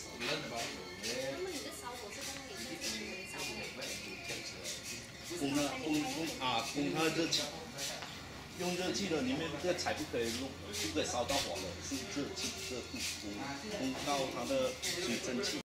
那么你的烧火是在那里面烧的？ 供它热气，用热气的里面这个柴不可以烧到火的，是供到它的水蒸气。